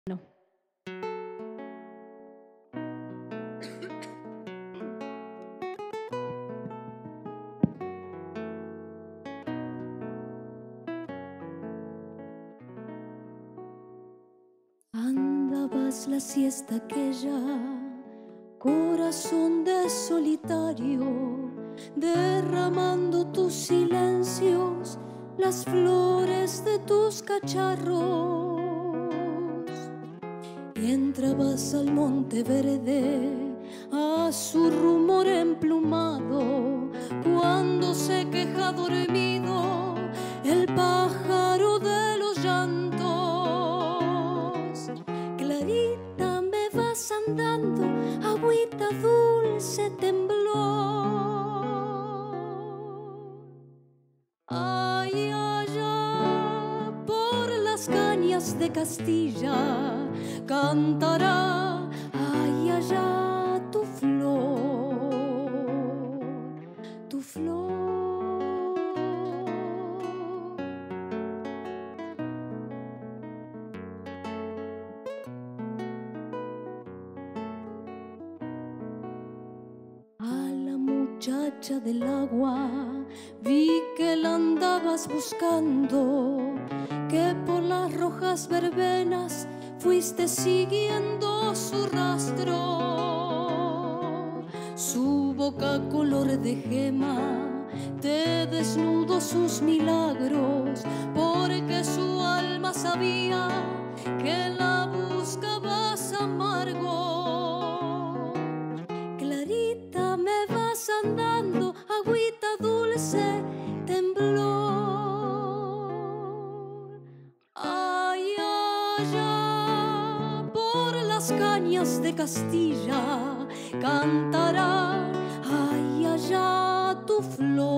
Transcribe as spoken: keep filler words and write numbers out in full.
No. Andabas la siesta aquella, corazón de solitario, derramando tus silencios, las flores de tus cacharros. Y entrabas al monte verde a su rumor emplumado, cuando se queja dormido el pájaro de los llantos. Clarita, me vas andando, agüita dulce temblor. Ay, allá por las cañas de Castilla cantará, ay, allá tu flor, tu flor. A la muchacha del agua vi que la andabas buscando, que por las rojas verbenas fuiste siguiendo su rastro. Su boca color de gema te desnudó sus milagros, porque su alma sabía que la buscabas amargo. Clarita, me vas andando, agüita dulce temblor. Ay, allá por las cañas de Castilla cantará, ay, allá tu flor.